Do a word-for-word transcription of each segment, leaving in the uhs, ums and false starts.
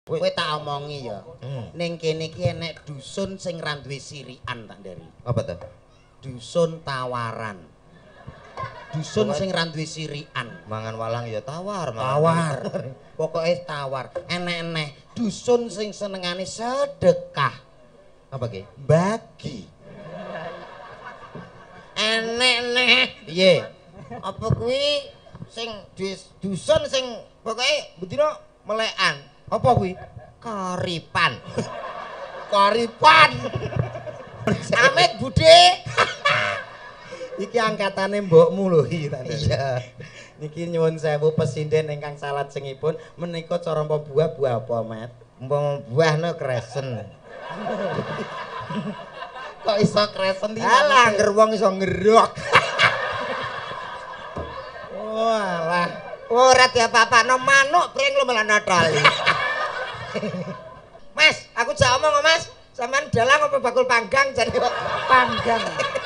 Kowe tak omongi ya. Hmm. Ning kene iki enek dusun sing ra duwe sirikan tak nderi. Apa tuh? Dusun tawaran. Dusun sing ra duwe sirikan. Mangan walang ya tawar, Tawar. Pokoke tawar. Enek-enek dusun sing senengane sedekah. Apa ki? Bagi. Enek-enek. Piye? Apa kuwi sing dusun sing pokoke bendina melekan. Apa kuwi? Karipan. Karipan. Amit Bude. Iki angkatane mbokmu lho iki tak. Iya. Niki nyuwun sewu pesinden ingkang salajengipun menika cara buah buah apa, Mat? Mbok buahno kresen. Kok iso kresen iki? Alah, ngger wong iso ngerok. Walah, ora diapa-apano manuk pring lu malah natali. Mas, aku jak omong kok, Mas. Sampeyan dalang apa bakul panggang jane kok panggang.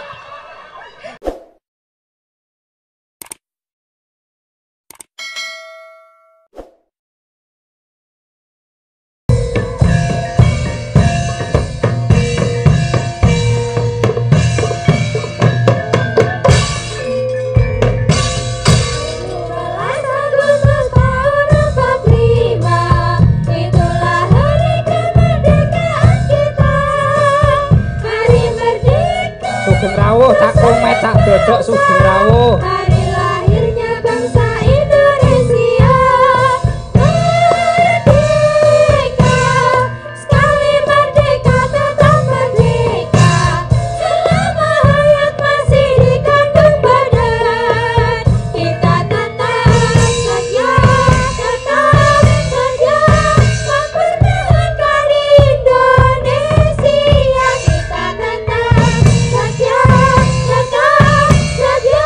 Sugeng rawuh tak komet tak dodok sugeng rawuh. Hari lahirnya bangsa Indonesia merdeka, sekali merdeka tetap merdeka, selama hayat masih dikandung badan kita tetap saja, tetap saja mempertahankan Indonesia, kita tetap saja, tetap saja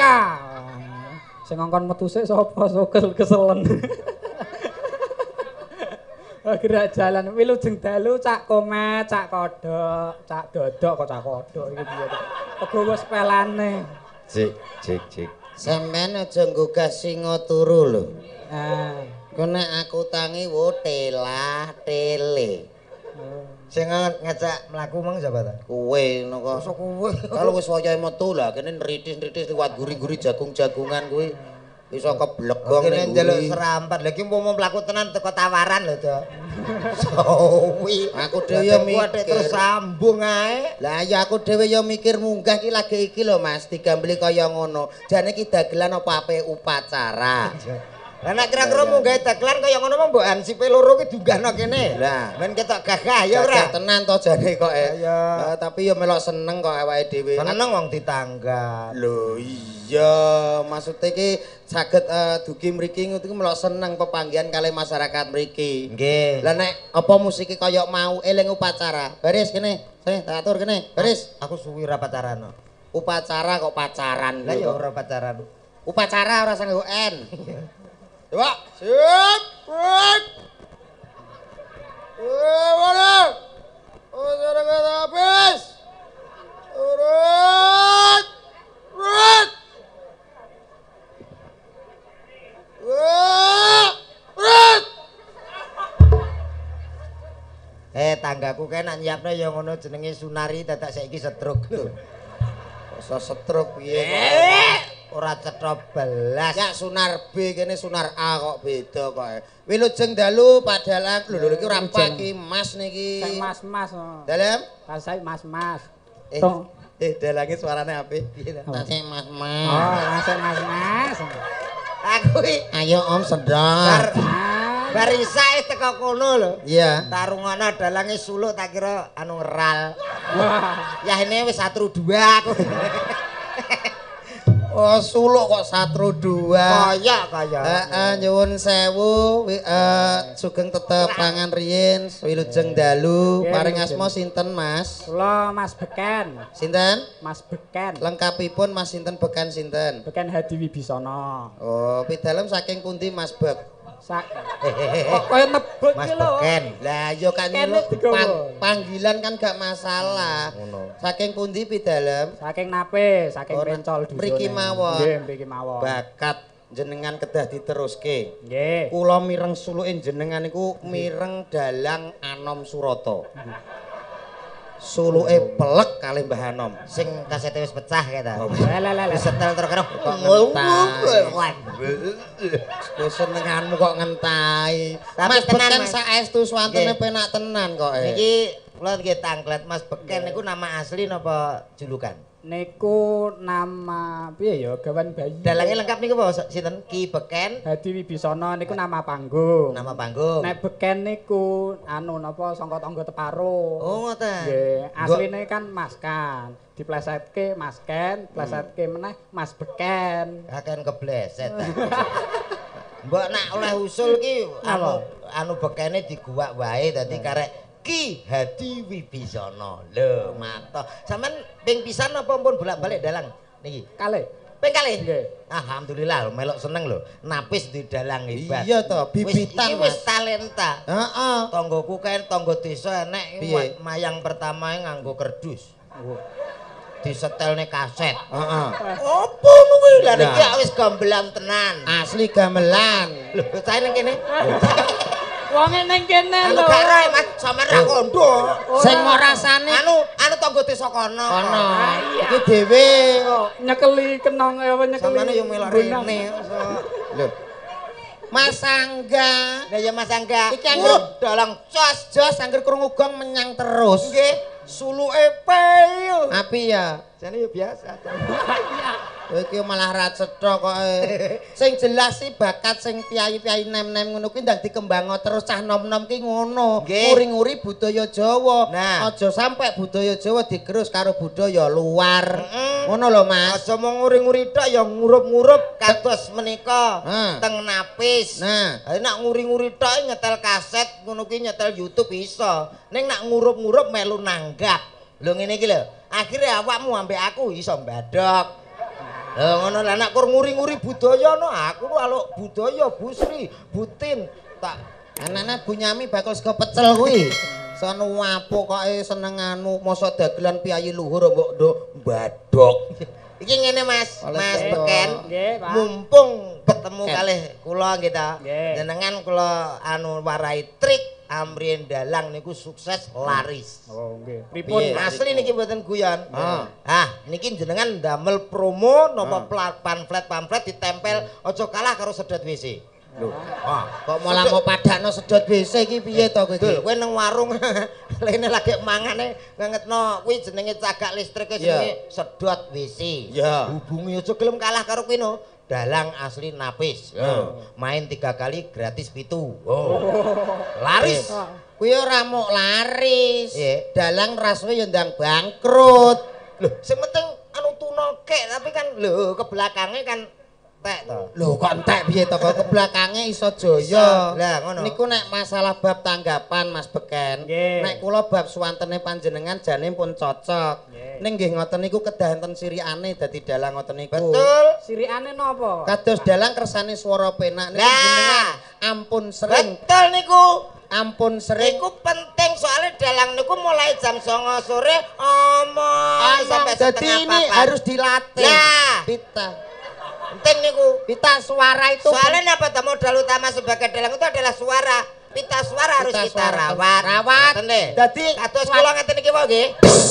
merdeka. Sing ngongkon metu sik sapa sugel keselen. Gerak jalan wilujeng dalu cak komet, cak kodok, cak dodok kok cak kodok iki piye to. Pegowo sepelane. Cik, cik, cik. Sampeyan aja nggugah singa turu lho. Nah, Kok nek aku tangi wo telah tele. Sing ngajak mlaku mang sapa ta? Kowe ngono kok. Mosok kowe. Kalau wis wayahe metu lah kene nritis-nritis liwat guri-guri jagung-jagungan kuwi iso keblegong Kene ning njaluk guri. serampat. Lah iki umpama mlaku tenan teko tawaran lho, Cok. Sowi. Aku dhewe ya mikir terus mikir. sambung ae. Lah ya aku dhewe ya mikir munggah ki lagi iki lho Mas, digambeli kaya ngono. Jane ki dagelan apa ape upacara. Lah nek kira-kira mung gawe dagelan kaya ngono mong mbok ansipe loro ki dunggahno kene. Lah. Men ketok gagah ya ora. Gagah tenan to jane kok eh. Ayo. Eh, tapi ya melok seneng kok awake dhewe. Seneng wong ditanggap. Lho iya, maksudnya ki saged eh, dugi mriki ngono iki melok seneng pepanggihan kali masyarakat mriki. Nggih. Lah nek apa musik kaya mau eling upacara. Baris kene. Sini tak atur kene. Baris. Aku suwi ra pacaran. Upacara kok pacaran Lah ya lho. ora pacaran. Upacara ora sanggo N. Coba, siap, break. Eh, mana? Oh, sudah kata habis. Urut, urut. Wah, urut. Eh tanggaku kae nak nyiapno ya ngono jenenge Sunari dadak saiki stroke lho. Masa stroke piye kok? Eh, ora cetha belas. Ya sunar B kene sunar A kok beda kok. Wilujeng dalu padahal lho lho iki ora pagi Mas niki. sing mas-mas. Dalem? Pas saya mas-mas. Eh, Tong. eh dalange suarane apik. Piye ta? Tasih Oh, Mas-mas. langsung mas-mas. Aku iki Ayo Om bar sedar. Ah, bar isae teko kono lho. Iya. Tarungono dalange suluk tak kira anu ngeral. wah. Ya ini wis satru dua aku. Oh, suluk kok satru dua. Kaya kaya. Heeh, nyuwun sewu, wi- eh sugeng tetep pangan riyin, wilujeng dalu. Nggih, Paring wilujeng. asma sinten, Mas? Kula Mas Beken. Sinten? Mas Beken. Lengkapipun Mas sinten bekan sinten? Beken Hadi Wibisono. Oh, pidalem saking pundi Mas Bek? Sak. Kok kaya nebut Mas ki lho. Beken. Lah yo kan Kene lho, digowo. pang- panggilan kan gak masalah. Ngono. Saking pundi pidalem? Saking nape, saking Oh, pencol dusune. mriki mawon. Nggih, mriki mawon. Bakat jenengan kedah diteruske. Nggih. Kula mireng suluke jenengan niku mireng dalang Anom Surata. Suluke pelek kali Mbah Anom. Sing kasete wis pecah kae ta. Lah lah lah. Wis setel terus karo Kok ngentai. Wah. Wis senenganmu kok ngentai. Tapi Mas tenan, Beken Mas. saestu swantene Nggih. penak tenan kok. eh. Niki kula nggih tanglet Mas Beken niku nama asli napa julukan? Niku nama piye ya gawan bayi. Dalange lengkap niku apa sinten? Ki Beken Hadi Wibisono niku nama panggung. nama panggung. Nek Beken niku anu napa sangka tangga Teparo. Oh ngoten. Nggih, asline kan Mas Kan. Diplesetke Mas Ken, plesetke meneh Mas Beken. Akan kebleset. Mbok nak oleh usul ki anu anu bekene diguwak wae dadi karek Ki Hadi Wibisono. Lho, mata. Sampeyan ping pisan apa pun bolak-balik dalang niki? Kalih. Ping kalih. Nggih. Alhamdulillah melok seneng lho. Napis di dalang hebat. Iya to, bibitan wis, iki wis Mas. talenta. Heeh. Tanggoku kae tangga desa enek Piye? mayang pertamae nganggo kerdus. Oh. Disetelne kaset. Heeh. Apa kuwi? Lah niki Lah. wis gambelan tenan. Asli gamelan. Lho, saya ning kene. Wonge ning kene Anu lho. gak ra Mas, sampean ra kondo. Sing mau rasane Anu, anu tangga desa kono. kono. Ah, iya. Iki dhewe. Oh, nyekeli kenong apa nyekeli. Sampeyan yo melok gunung. rene. Lho. Mas Angga. Lah ya Mas Angga. Iki angger Wuh, dalang jos. jos angger krungu gong menyang terus. Nggih, suluke peyo. Api ya. Jane yo biasa. Kowe iki malah ra cetha kok. eh. Sing jelas sih bakat sing piyai-piyai nem-nem ngono kuwi ndang dikembangno terus cah nom-nom ki ngono. Nggih. Nguri-nguri budaya Jawa. Nah. Aja sampe budaya Jawa digerus karo budaya luar. Mm-mm. Ngono lho Mas. Aja mung nguri-nguri tok ya ngurup-ngurup kados menika Ah. teng napis. Nah. Ha nak nguri-nguri tok nyetel kaset ngono ki nyetel YouTube iso. Ning nak ngurup-ngurup melu nanggap. Lho ngene iki lho. Akhire awakmu ambek aku iso mbadok. Lah ngono lah nek kur nguri-nguri budaya no aku ku aluk budaya Busri, Butin tak anane Bu Nyami bakal sego pecel kuwi. Sono apuk kok seneng anu mosok dagelan piyayi luhur mbok nduk badhok. Iki ngene Mas, Oleh Mas kula. Beken. Nggih, Pak. Mumpung ketemu Ken. kalih kula kita. Nggih. Jenengan kula anu warai trik amrien dalang niku sukses laris. Oh, nggih. Pripun? Piye? Asli niki mboten guyon. Ah. Ah, niki jenengan damel promo napa pla- pamflet-pamflet ditempel aja kalah karo sedot W C. Lho, ah, kok malah mau padakno sedot W C iki piye to kowe Dul, iki? kowe nang warung lene lagi mangane ngengetno kuwi jenenge cagak listrik jenenge sedot W C. Ya. Hubungi aja gelem kalah karo kuwi no. Dalang asli napis. Ya. Main tiga kali gratis pitu. Oh. Laris. Kuwi ora mok laris. Iya. Dalang raswe yo ndang bangkrut. Loh, sing penting anu tunoke tapi kan lho ke belakangnya kan tek to. Lho kok entek piye to kok ke belakangnya iso jaya. Lah, ngono. Niku nek masalah bab tanggapan Mas Beken. Nggih. Nek kula bab suwantene panjenengan jane pun cocok. Nggih. Ning nggih ngoten niku kedah enten sirikane dadi dalang ngoten niku. Betul. Sirikane napa? Kados dalang kersane swara penak niku Lah. jenengan ampun sering Betul niku. ampun sering Niku penting soalnya dalang niku mulai jam songo sore omong sampai jadi setengah ini papat. harus dilatih. Lah. Pita. Penting niku. Pita suara itu Soalnya apa tuh modal utama sebagai dalang itu adalah suara. Pita suara harus Pita kita suara. rawat. Rawat. Ngoten nggih. Dadi kados suara- kula ngeten iki wae nggih.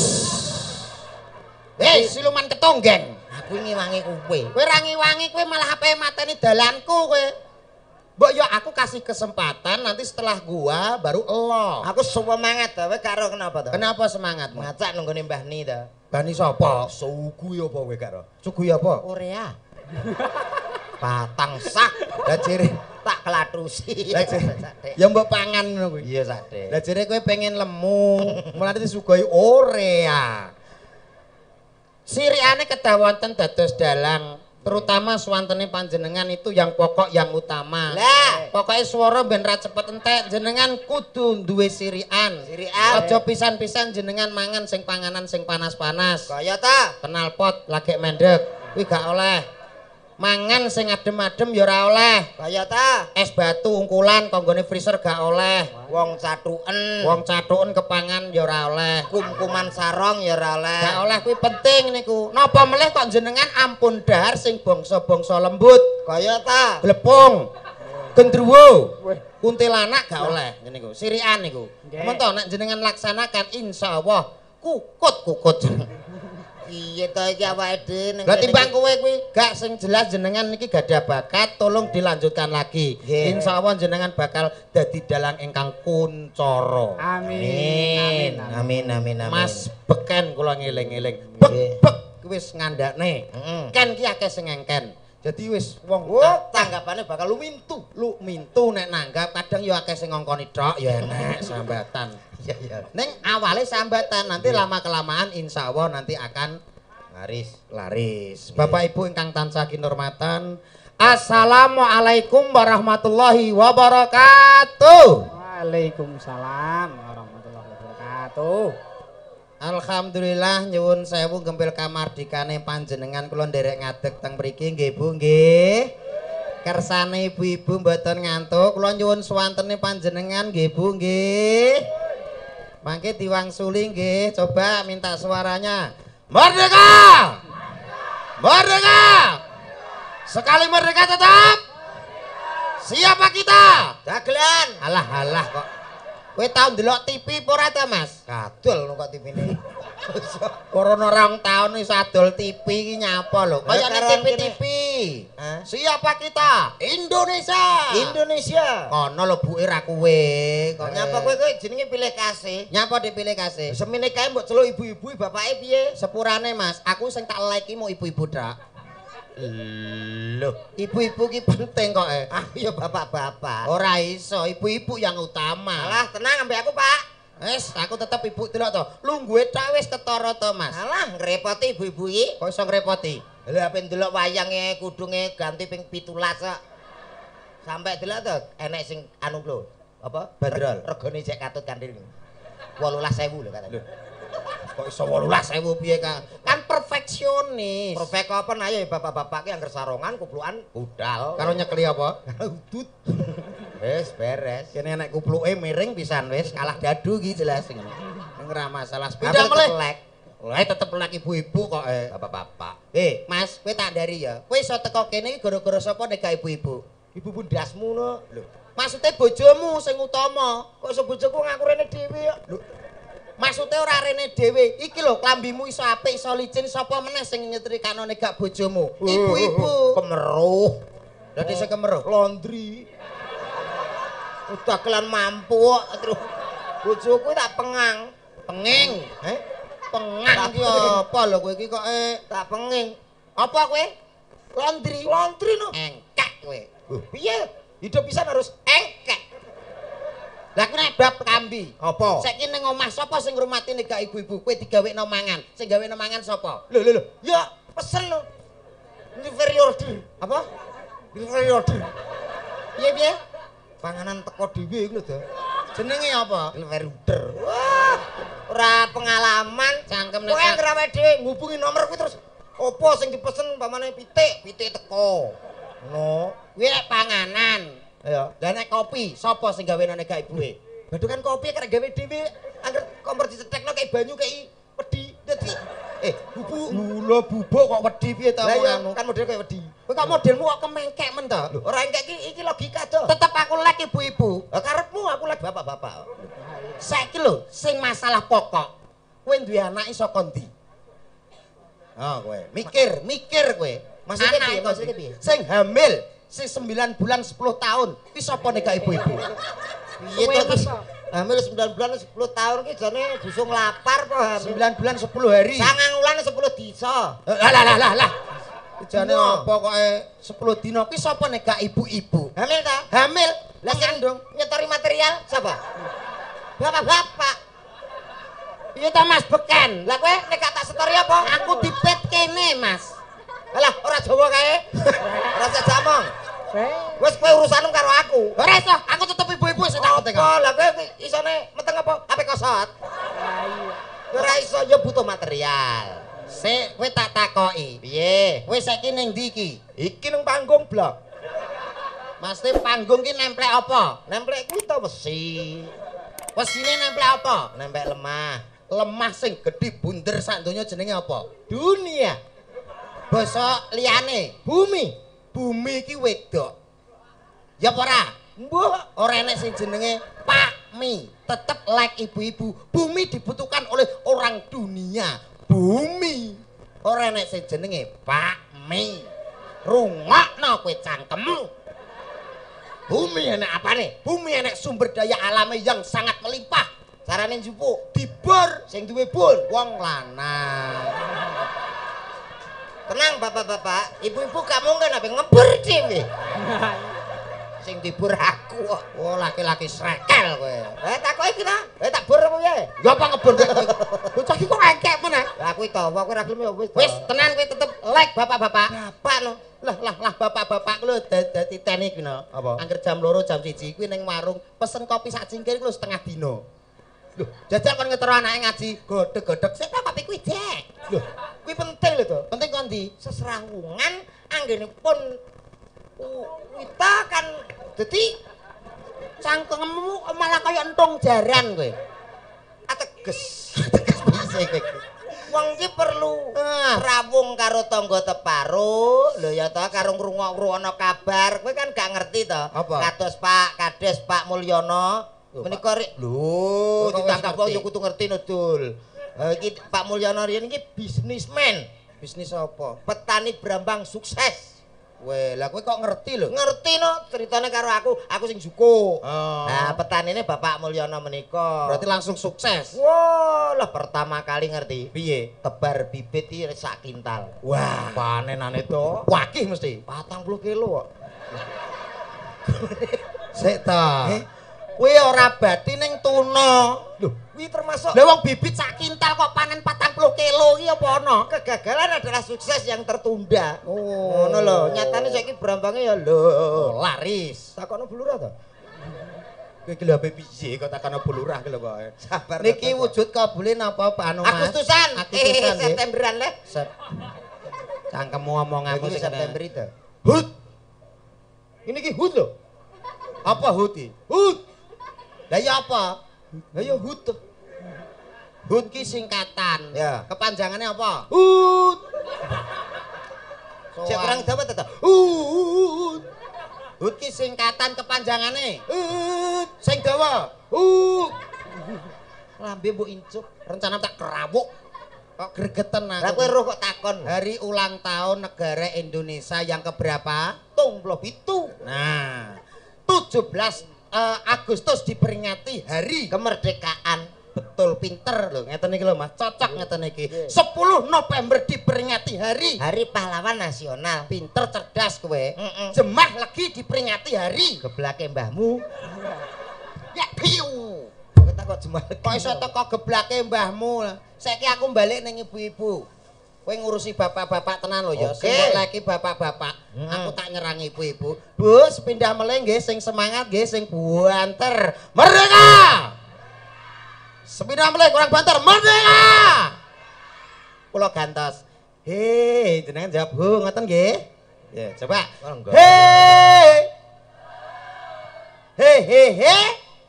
Eh, siluman ketonggeng. Aku ngiwangi kowe. Kowe ra ngiwangi kowe malah ape mateni dalanku kowe. Mbok yo aku kasih kesempatan nanti setelah gua baru elo. Aku semangat to, kowe karo kenapa to? Kenapa semangatmu? Ngacak nunggone Mbah Ni to. Bani sapa? Sugu ya apa kowe karo? Sugih apa? Korea. Patang sak Lah jere tak kelatrusi. Lah jere ya mbok pangan ngono kuwi. Iya sate. Lah jere kowe pengen lemu, mulane disugoi orea. Sirikane kedah wonten dados dalang, terutama swantene panjenengan itu yang pokok yang utama. Lah. Pokoknya swara ben ra cepet entek, jenengan kudu duwe sirikan. Sirikan. Aja pisan-pisan jenengan mangan sing panganan sing panas-panas. Kaya ta? Kenal pot lagi mendek, kuwi gak oleh. Mangan sing adem-adem ya ora oleh. Kaya ta? Es batu ungkulan konggone freezer gak oleh. Wong catuken. Wong catuken kepangan ya ora oleh. kum-kuman sarong ya ora oleh. Gak oleh kuwi penting niku. Napa melih kok jenengan ampun dahar sing bangsa-bangsa lembut, Kaya ta? glepung, gendruwo, Weh. kuntilanak gak oleh ngene niku. Sirikan niku. Nggih. Mento nek jenengan laksanakan insyaallah kukut-kukut. Iya to iki awake dhewe ning Lah kene timbang iki. kowe kuwi gak sing jelas jenengan niki gadah bakat, tolong dilanjutkan lagi. Nggih. Insyaallah jenengan bakal dadi dalang ingkang kuncara. Amin. Amin. Amin amin amin. Mas Beken kula ngeling-eling. Nggih. Bek bek kuwi wis ngandakne. Heeh. Ken ki akeh sing engken. Jadi wis wong Oh, tanggapane bakal lumintu. lu mintu nek nanggap kadang ya akeh sing ngongkoni tok ya enek sambatan. Iya iya. Ning awale sambatan nanti lama kelamaan insyaallah nanti akan Laris. laris. Bapak Ibu ingkang tansah kinurmatan, Assalamualaikum warahmatullahi wabarakatuh. Waalaikumsalam warahmatullahi wabarakatuh. Alhamdulillah nyuwun sewu gempil kamardikane panjenengan kula nderek ngadeg teng mriki nggih Bu nggih. Kersane ibu-ibu mboten ngantuk, kula nyuwun suwantene panjenengan nggih Bu nggih. Mangke diwangsuli nggih, coba minta suaranya. Merdeka! Merdeka! Sekali merdeka tetap. Siapa kita? Dagelan. Alah alah kok. Kowe tau ndelok T V apa ora ta, Mas? Kadul kok T V-ne. Corona rong tahun wis adol T V iki nyapa lho. Kaya Lah, ning T V karo T V. Hah? Siapa kita? Indonesia. Indonesia. Kono lho buke ra kowe. Kok Kok nyapa kowe kowe jenenge pilih kasih. Nyapa dipilih kasih? Semene kae mbok celuk ibu-ibu bapake piye? Sepurane Mas, aku sing tak like iki mau ibu-ibu dak. Loh, Ibu-ibu ki penting kok eh. aku ya bapak-bapak. Ora iso, ibu-ibu yang utama. Alah, tenang ambek aku, Pak. Wes, aku tetep ibu delok to. Lungguhe tok wis ketara to, Mas. Alah, ngrepoti ibu-ibu iki. Kok iso ngrepoti? Lha ape ndelok wayange kudunge ganti ping pitulas kok. Sampai delok to enek sing anu lho. Apa? Bandrol. Regane cek katut kandil. wolulas ewu lho katanya. Kok iso wolulas ewu piye Kang? Kan perfeksionis. Perfect apa nah ya bapak-bapak ki angger sarongan kuplukan budal. Karo nyekeli apa? Udut. Wis beres. Kene nek kupluke miring pisan wis kalah dadu iki jelas ning ora masalah. Apa Sepeda meleh. telek? Lah tetep lek ibu-ibu kok eh. Bapak-bapak. Eh, Mas, kowe tak dari ya. Kowe iso teko kene iki gara-gara sapa nek gak ibu-ibu? Ibu bundasmu no. Lho, Maksudnya bojomu sing utama. kok iso bojoku ngaku rene dhewe ya? Lho, maksudnya ora rene dhewe. Iki lho klambimu iso apik, iso licin sapa meneh sing nyetrikane gak bojomu? Ibu-ibu. Kemeruh. Dadi sing kemeruh. Laundry. Udah kelan mampu kok terus bojoku tak pengang. Penging. Eh? Pengang ki apa lho kowe iki kok eh Tak penging. apa kowe? Laundry. Laundry no. Engkek kowe. Loh, piye? Hidup pisan harus Engkek. Lah kuwi nek bab kambi. apa? Saiki ning omah sapa sing ngurmati nek gak ibu-ibu? Kowe digawekno mangan. Sing gawekno mangan sapa? Lho lho lho. Ya pesen lo. Delivery order. Apa? Delivery order. Piye piye? Panganan teko dhewe iku lho, Dah. Jenenge apa? Delivery order. Wah, ora pengalaman. Cangkem Kowe nek anggere awake dhewe ngubungi nomor kuwi terus opo sing dipesen pamane pitik, pitik teko. No. kuwi nek panganan. Ya. Lah nek kopi, sapa sing gawene nek gak ibuke? Badukan kopi karek gawe dhewe angger kompor dicetekno kayak banyu kayak wedi. Dadi eh bubuk Gula bubuk kok wedi piye ta Lah ya ngono? kan model kayak wedi. Kowe kok modelmu kok kemengkek men to? Lho, ora engkek iki iki logika to. Tetep aku lek ibu-ibu. Lah karepmu aku lek bapak-bapak. Saiki lho sing masalah pokok. Kowe duwe anak saka ndi? Ah kowe, mikir, mikir kowe. Maksudnya Anak piye? iku Maksudnya piye? Sing hamil, sing sembilan bulan sepuluh tahun. Ki sapa nek gak ibu-ibu? Piye Kowe to? kesel. Hamil sembilan bulan sepuluh tahun ki jane busung lapar po hamil. sembilan bulan sepuluh hari. Sangang wulan sepuluh disa. Lah lah lah lah lah. Jane Dino. apa kok sepuluh dina ki sapa nek gak ibu-ibu? Hamil ta? Hamil Lah lah sing kandung. nyetori material sapa? Bapak-bapak. Iya ta Mas beken. Lah kowe nek gak tak setori apa? Aku dipet kene, Mas. Alah, ora Jawa kae. Ora usah jamong. Eh, Wis kowe urusanmu karo aku. Ora iso, aku tetep ibu-ibu sing tak penting. Apa? Lah kowe isone meteng apa? H P kosot. lah iya. Ora iso ya butuh material. Sik, kowe tak takoki. Piye? Kowe saiki ning ndi iki? Iki nang panggung blok. Maksudnya panggung ki nemplek apa? Nemplek kuwi ta besi. Wesine nemplek apa? Nempel lemah. Lemah sing gedhe bunder sak donya jenenge apa? Dunia. Basa liyane, Bumi. bumi iki wedok. Ya apa ora? Mbok. Ora enek sing jenenge pakmi. Tetep like ibu-ibu. Bumi dibutuhkan oleh orang dunia. Bumi. Ora enek sing jenenge pakmi. Rungokno kowe cangkemmu. Bumi enek apane? Bumi enek sumber daya alami yang sangat melimpah. Carane njupuk. Dibor Sing duwe bur. wong lanang. Tenang bapak-bapak, ibu-ibu gak mungkin apa ngebur dhewe. Sing dibur aku kok. Oh laki-laki srekel kowe. Eh takoki kita. Eh tak bur apa piye? Ya apa ngebor kowe? Bocah iki kok engkek meneh. Lah kuwi to, kowe ora gelem ya wis. to. Wis tenan kowe tetep like bapak-bapak. bapak no. Lah lah lah bapak-bapak lho dadi teni kuwi no. Apa? Angger jam loro jam siji kuwi ning warung pesen kopi sak cingkir kuwi lho setengah dina. Lho, jajal kon ngetero anake ngaji, godhog-godhog sik kopi kuwi, Dek. Lho, kuwi penting lho to. Penting kon ndi? Seserawungan anggenipun kita kan dadi Cangkemmu malah kaya entung jaran kowe. ateges. Piye kowe? Wong iki perlu Ah. rawung karo tangga teparo, lho ya ta karo ngrungok-ngrungokno kabar. Kowe kan gak ngerti to. Apa? Kados Pak Kades Pak Mulyono. Lho, Menika ri- lho Kok wis ditangkap ngerti? wong ya kudu ngerti no, Dul. Eh, iki Pak Mulyono riyen iki bisnismen, Bisnis apa? petani brambang sukses. Weh, lah kowe kok ngerti lho. Ngerti no ceritane karo aku, aku sing juko. Oh. Nah, petanine Bapak Mulyono menika. Berarti langsung sukses. wah, lah pertama kali ngerti. Piye? Tebar bibit iki sak kintal. Wah, Panenane to wakih mesti. patang puluh kilo kok. Sik ta. Eh? Kowe ora bati ning tuna. Lho, kuwi termasuk Lah wong bibit sak kintal kok panen patang puluh kilo iki apa ana? kegagalan adalah sukses yang tertunda. Oh. Ngono lho, nyatane saiki brambange ya lho. Oh, laris. Takono blura to. Kowe iki lho ape piye kok takon apa lurah ki lho kok. Sabar. Niki wujud kabule napa anu Mas? Agustusan. Agustusan Eh, Septemberan le. Sep. Cangkemmu omonganmu Iki sing September itu. Hut. Ini ki hut lho. Apa hut iki? Hut. Lah ya apa? Lah ya hut. Hut ki singkatan. Ya. Kepanjangannya apa? Hut. Cek kurang dapat ta? Hut. Hut ki singkatan kepanjangane. Hut. Sing dawa. Hut. Lambe mbok incuk. Rencana tak kerawuk. Kok gregeten aku. Lah kowe roh kok takon. Hari ulang tahun negara Indonesia yang keberapa? Tung puluh pitu. Nah, tujuh belas uh, Agustus diperingati hari Kemerdekaan. betul pinter lho ngeten iki lho Mas cocok ngeten iki sepuluh November diperingati hari Hari Pahlawan Nasional. pinter cerdas kowe Mm-mm. Jemah lagi diperingati hari Geblake mbahmu. ya piu Kowe tak kok jemal. kok iso teko geblake mbahmu saiki aku balik ning ibu-ibu kowe ngurusi bapak-bapak tenan lho ya Oke. sing lagi bapak-bapak Mm. aku tak nyerang ibu-ibu Bu sepindah meleh nggih sing semangat nggih sing buanter merdeka sepindah meleh kurang banter merdeka kula gantos hei jenengan jawab hu ngoten nggih ya coba Oh, enggak. hei hei hei hei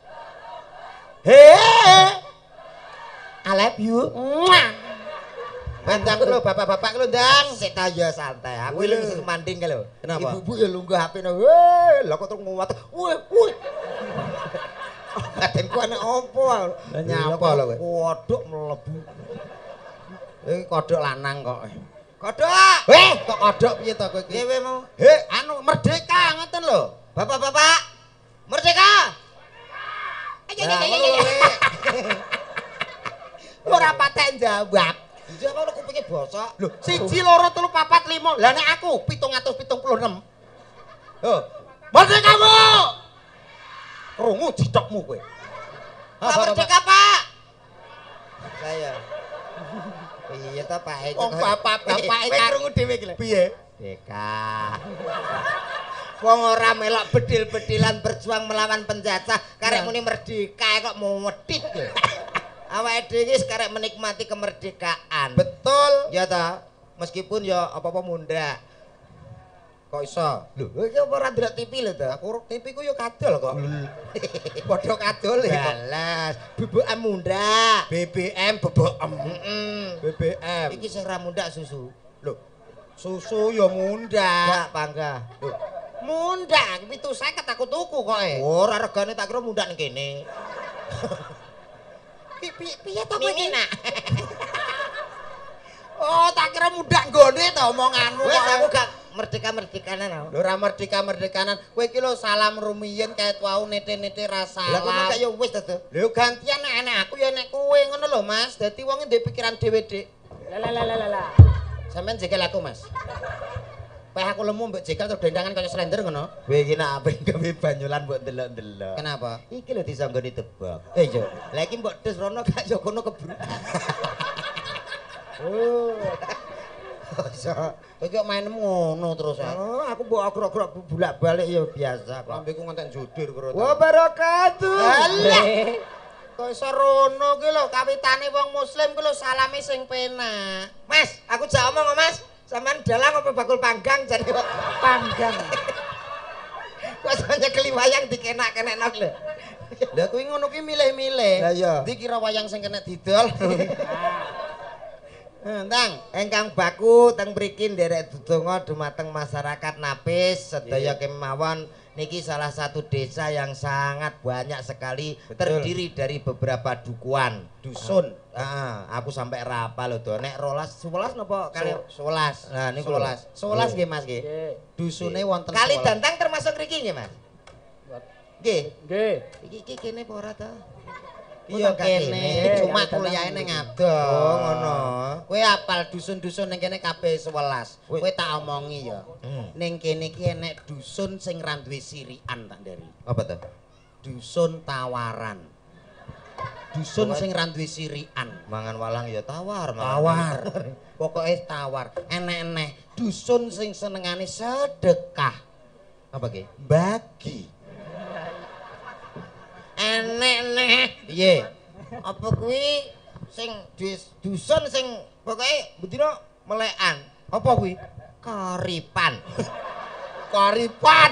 hei I love you Mwah. Mandang lho bapak-bapak lho ndang Sik ta ya santai. Aku Wih, lho lho. sing manding ka lho. Kenapa? Ibu-ibu ya lunggah H P no. Weh, lha kok terus nguwat. Wih, wih. Ngatenku anak opo? Lah nyapa lho kowe? Kodhok mlebu. Iki kodhok lanang kok Kodhok. weh kok kodhok piye to kowe iki Dewe mau. he anu merdeka ngoten lho Bapak-bapak. Merdeka. Nah, ngono lho, weh. Ora patek jawab. Iya kok kupinge bosok. Lho, siji loro telu papat lima. Lah nek aku pitung atus pitung puluh enam. Lho, merdeka Bu. Krungu jithokmu kowe. Pak Merdeka, Pak. Saya. Iya ta Pak. Wong bapak-bapak Kowe krungu dhewe iki lho. piye? Deka. Wong ora melok bedil-bedilan berjuang melawan penjajah, karek muni merdeka kok mau medhit lho. Awake dhewe iki karek menikmati kemerdekaan. Betul. Ya ta, meskipun ya apa-apa munda. Kok iso? Lho, iki apa ora ndelok T V lho ta? Aku T V ku yo kadol kok. Padha kadol ya. Balas, bubukan munda. B B M bebokem. Heeh. B B M. Iki sing ra munda susu. Lho, susu yo mundak. Enggak panggah. Lho, mundak pitu seket aku tuku kok e. Ora regane tak kira munda ning kene. Pi pi piye to kowe iki? Nak. Oh, tak kira mundak nggone to omonganmu Wes kok. aku gak merdeka-merdekanan aku. Lho ora merdeka-merdekanan. Kowe iki lho salam rumiyin kae wau nete-nete ra Lah kok salam. gak ya wis to. Lho gantian nek enek aku ya nek kowe ngono lho Mas. Dadi wong ndek pikiran dhewe Dik. Lah lah lah lah lah. Sampeyan jekel aku Mas. Peh aku lemu mbek jekel terus dendangan kaya slender ngono. Kowe iki nak ape gawe banyolan mbok delok-delok. Kenapa? Iki lho disanggoni tebak. Eh yo. Lah iki mbok des rono gak yo kono kebru. Oh. Iso. Kowe kok mainmu ngono terus ya. Oh, aku mbok agrok-agrok bolak-balik ya biasa kok. Lambeku ngantek judur karo. Wa barakatuh. Alah. Kok iso rono ki lho kawitane wong muslim ki lho salame sing penak. Mas, aku jak omong kok, Mas. Sampeyan dalang apa bakul panggang jane kok. Panggang. Kok sampe keliwayang dikenak-kenekno lho. Lah kuwi ngono ki milih-milih. Lah iya. Ndi kira wayang sing kena didol. Entang, Engkang baku teng mriki nderek dedonga dumateng masyarakat Napis sedaya kemawon niki salah satu desa yang sangat banyak sekali Betul. terdiri dari beberapa dukuhan. dusun. Ah, aku sampai rapa lho to. Nek rolas sewelas napa kali sewelas. Nah, niku sewelas. lho. sewelas Nggih. nggih Mas nggih. Nggih. Dusune wonten Kali sewelas. Dantang termasuk mriki nggih, Mas? Nggih. Nggih. Iki iki kene apa ora ta? Iya Kok kene, kene? cuma Kali kuliahe Dantang ning mriki. Adoh. Oh, ngono. Kowe apal dusun-dusun ning kene kabeh sewelas. Kowe- Kowe tak omongi ya. Hmm. Ning kene iki enek dusun sing ra duwe sirikan tak nderi. Apa to? Dusun tawaran. Dusun Buat- sing ra duwe sirikan. Mangan walang ya tawar, mangan Tawar. Pokoke tawar. Enek-enek dusun sing senengane sedekah. Apa ki? Bagi. nek-nek. Piye? Apa kuwi sing dus- dusun sing pokoke bendina melekan. Apa kuwi? Karipan. Karipan.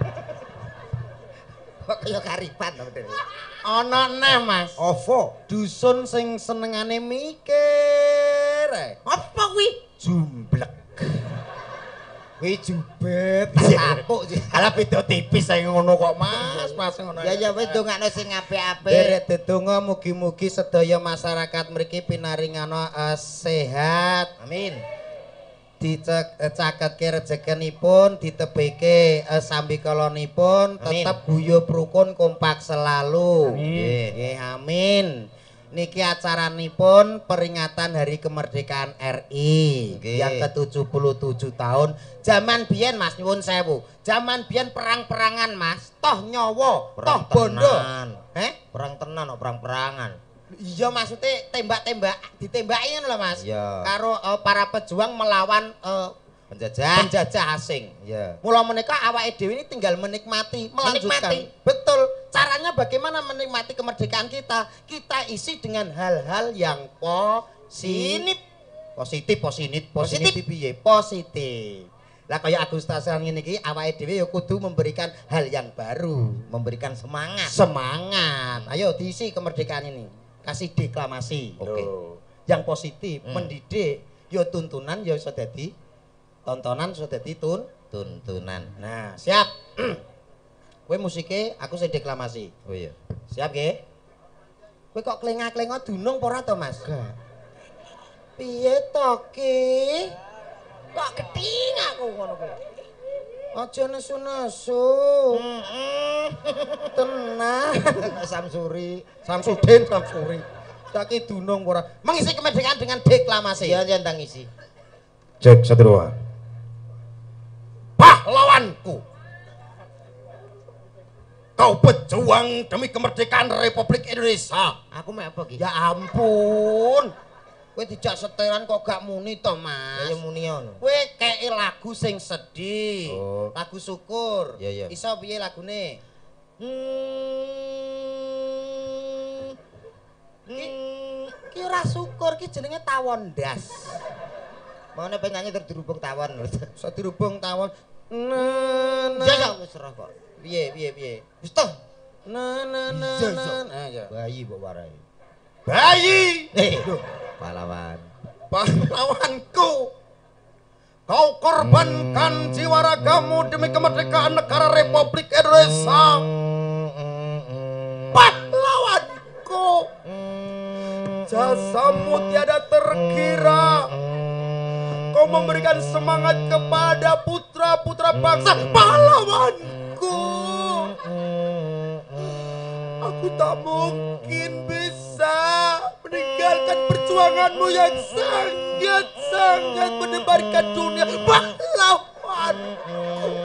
Kok kaya karipan to, Bener. Ana neh, Mas. Ovo. Dusun sing senengane mikir. Apa kuwi? Jumblek. Kuwi jubet, Sapuk sih. Alah beda tipis ae ngono kok, Mas. Mas ngono. Ya ya wis dongakno sing apik-apik. Derek dedonga mugi-mugi sedaya masyarakat mriki pinaringana uh, sehat. Amin. Dicaketke rezekinipun, ditebeke uh, sambi kalonipun, tetep guyub rukun kompak selalu. Nggih, nggih amin. Niki acaranipun peringatan Hari Kemerdekaan R I okay. yang ke tujuh puluh tujuh tahun. Zaman biyen Mas nyuwun sewu. Zaman biyen perang-perangan Mas, toh nyawa, toh bondo. Eh? Perang tenan kok perang-perangan. Iya maksudnya tembak-tembak, ditembaki ngono lho Mas. Iya. Karo uh, para pejuang melawan uh, Penjajah. penjajah asing. Iya. Mula menika awake dhewe ini tinggal menikmati, melanjutkan. Menikmati. Betul. Caranya bagaimana menikmati kemerdekaan kita? Kita isi dengan hal-hal yang positif. Positif, positif, positif piye? Positif. Lah kaya Agustusan ngene iki awake dhewe ya kudu memberikan hal yang baru, Memberikan semangat. semangat. Ayo diisi kemerdekaan ini. Kasih deklamasi. Oke. Yang positif, Hmm. mendidik, ya tuntunan ya iso dadi tontonan iso dadi tun Tuntunan. Nah, siap. Kowe musike aku sing deklamasi. Oh iya. Siap nggih? Kowe kok klengah-klengah dunung apa ora to, Mas? Enggak. Piye to ki? Kok keting aku ngono kuwi. Aja nesu-nesu. Tenang. Samsuri. Samsudin, Samsuri. Taki dunung ora. Mengisi kemerdekaan dengan deklamasi. Iya yen tang isi. Cek satu dua. Pahlawanku. Kau berjuang demi kemerdekaan Republik Indonesia. Aku mek apa ki? Ya ampun. Kowe dijak seteran kok gak muni to, Mas? Kaya muni ngono. Kowe kei lagu sing sedih. Oh. Lagu syukur. Iya, iya. Iso piye lagune? Hmm. Ki, ki ora syukur, ki jenenge tawon ndas. Mane penyanyi terus dirubung tawon lho. Iso dirubung tawon. Na na. Ya ya wis serah kok. Piye piye piye? Wis toh. Na na na. Iya, na. iya. Ah, ya. Bayi mbok warai. Bayi. Eh, pahlawan. Pahlawanku, kau korbankan jiwa ragamu demi kemerdekaan negara Republik Indonesia. Pahlawanku, jasamu tiada terkira. Kau memberikan semangat kepada putra-putra bangsa. Pahlawanku, aku tak mungkin bisa meninggalkan perjuanganmu yang sangat-sangat mendebarkan dunia. Pahlawanku,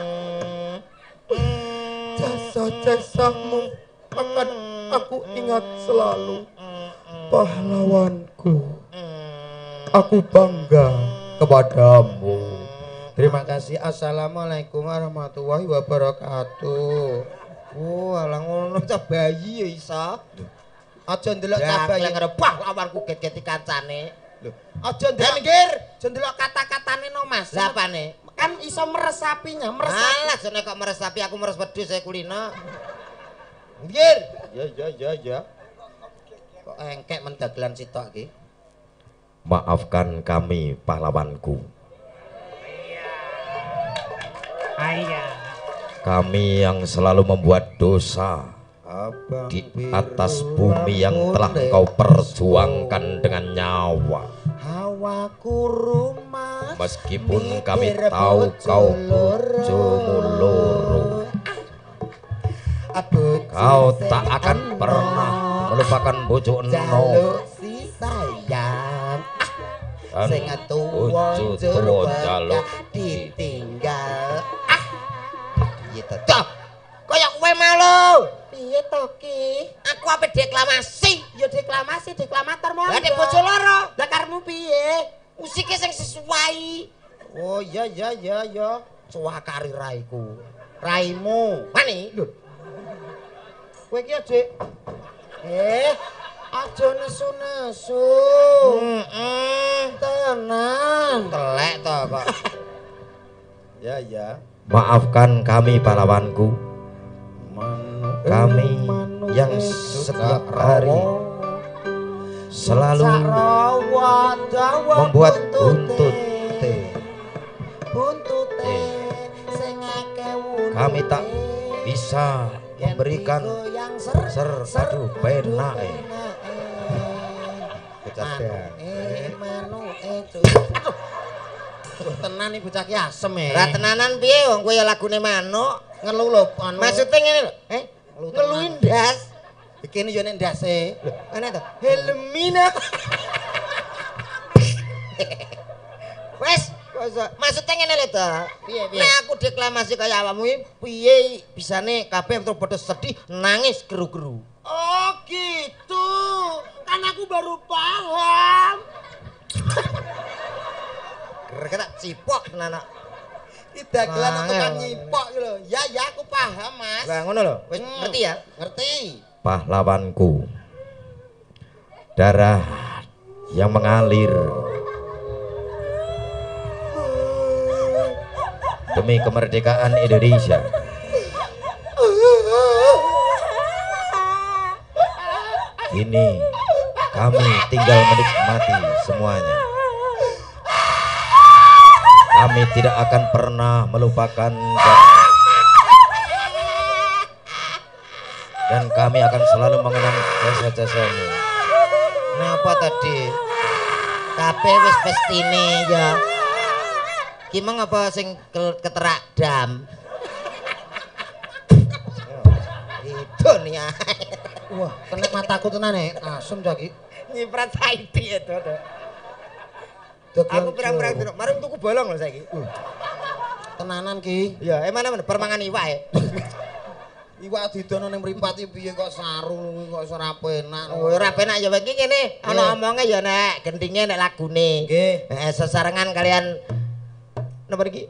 jasa-jasamu akan aku ingat selalu. Pahlawanku, aku bangga kepadamu. Terima kasih. Assalamualaikum warahmatullahi wabarakatuh. Oh, alah ngono cah bayi ya isa. Aja ndelok Ya, cabai. kleng karo pahlawanku get-geti kancane. Lho, aja ndelok Minggir. aja ndelok kata-katane no, Mas. Lah apane? Kan iso meresapinya, meresapi. Alah jane kok meresapi aku meres wedhus saya kulino. Minggir. Ya ya ya ya. Kok engkek mendagelan sitok iki? Maafkan kami pahlawanku. Ayah. Kami yang selalu membuat dosa Abang di atas bumi yang telah engkau perjuangkan dengan nyawa. Hawaku rumah. Meskipun kami tahu kau bojomu loro, kau tak akan pernah melupakan bojo eno. Si sayang. Dan Sing tuwa bojo jero tuwa njaluk ditinggal. Piye to? Dah. Kaya kowe malu. Piye to ki? Aku ape deklamasi. Ya deklamasi, deklamator mau. Lah nek bojo loro, Lah karemu piye? musike sing sesuai. Oh iya iya iya iya. Cuakari raiku. Raimu. Mani, Lho. Kowe iki, Dik. Eh, aja nesu-nesu. Heeh. Tenan. Telek to kok. Ya, ya. Maafkan kami pahlawanku. Manu, Kami manu, yang eh, setiap suka hari rawa. selalu Sarawa dawa membuat buntute. buntute. Buntute sing akeh wulune. Kami tak bisa Yen memberikan digoyang ser ser aduh penak eh. Kecapean. Eh manu itu. Tenan iki bocah ki asem e. Ra tenanan piye wong kowe ya lagune manuk. Ngelu lho anu. Maksudnya ngene lho. Eh, ngeluin ndas. Iki yo nek ndase. Ana to. Helmina. Wes, maksudnya ngene lho to. Piye piye? Nek aku deklamasi kaya awakmu iki piye bisane kabeh terus padha sedih nangis geru-geru. Oh gitu. Kan aku baru paham. Gerek tak cipok tenan. Iki dagelan Angel. tukang nyipok iki lho. Ya ya aku paham, Mas. Lah ngono lho. Wis Hmm. ngerti ya? Ngerti. Pahlawanku. Darah yang mengalir demi kemerdekaan Indonesia. Ini kami tinggal menikmati semuanya. Kami tidak akan pernah melupakan dan kami akan selalu mengenang jasa-jasamu. Napa tadi? Kabeh wis pestine ya. Ki mang apa sing ke- keterak dam? Itu nih ya. Wah, kena mataku tenan e. Asem ta iki. Nyiprat saiki itu. Aku pirang-pirang dino, marung tuku bolong lho saiki. Tenanan ki. Ya, eh mana mana permangan iwak ya. Iwak didono ning mripate piye kok sarung kok iso ra penak. Oh, ora penak ya iki kene. Ana omonge ya nek gendinge nek lagune. Nggih. Heeh, sesarengan kalian napa iki?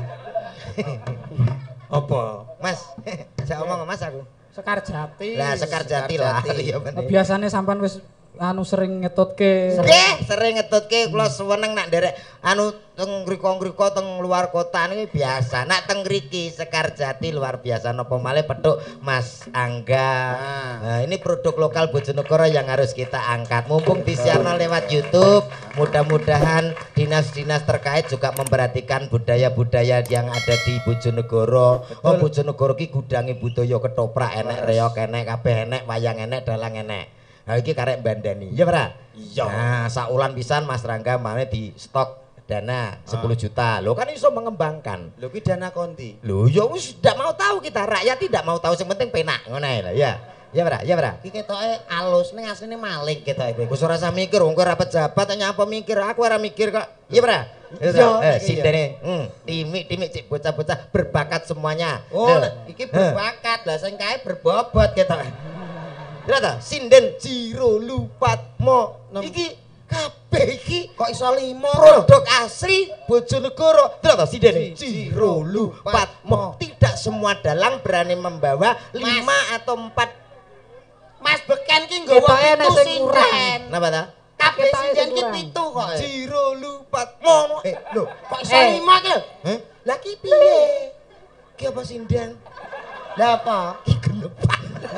Apa? Mas, saya omong Mas aku. Sekar Jati. Lah Sekar Jati lah. Iya bener. Biasane sampean wis anu sering ngetutke. Nggih, sering ngetutke kula seneng nak nderek anu teng ngriko-ngriko teng luar kota niki biasa. Nak teng mriki Sekar Jati luar biasa napa malih petuk Mas Angga. Nah, ini produk lokal Bojonegoro yang harus kita angkat. Mumpung disiarno lewat YouTube, mudah-mudahan dinas-dinas terkait juga memperhatikan budaya-budaya yang ada di Bojonegoro. Oh, Bojonegoro ki gudange budaya ketoprak enek, reok enek, kabeh enek, wayang enek, dalang enek. Nah, iki karek bandani. Iya, Pra? Iya. Nah, saulan pisan Mas Rangga mane di stok dana sepuluh juta. Lo kan iso mengembangkan. Lho ki dana konti. Loh, ya wis ndak mau tahu kita, rakyat tidak mau tahu, yang penting penak ngono ae lah ya. Ya, Pra, ya, Pra. Iki ketoke alus ning asline maling ketoke kowe. Wis ora usah mikir, wong kowe ora pejabat nyapa mikir, aku ora mikir kok. Iya, Pra. Iya, Eh, iya. sindene, hmm, timik-timik cik bocah-bocah berbakat semuanya. Oh, Loh. iki berbakat lah sing kae berbobot ketoke. Kira ta, sinden Jiro Lupatmo. Nem- Iki kabeh iki Kok iso limo? produk asli Bojonegoro. Kira ta, sinden Ji- Jiro Lupatmo. Tidak semua dalang berani membawa lima atau empat. Mas beken ki nggawa Ketoke nek pitu sing sinden. kurang. Napa ta? Kabeh Ketoke sinden sing ki kurang. pitu kok. Jiro Lupatmo. Eh, lho, Kok iso Eh. lima ki lho? heh? Lah ki piye? Ki apa sinden? Lah apa? Ki genepan.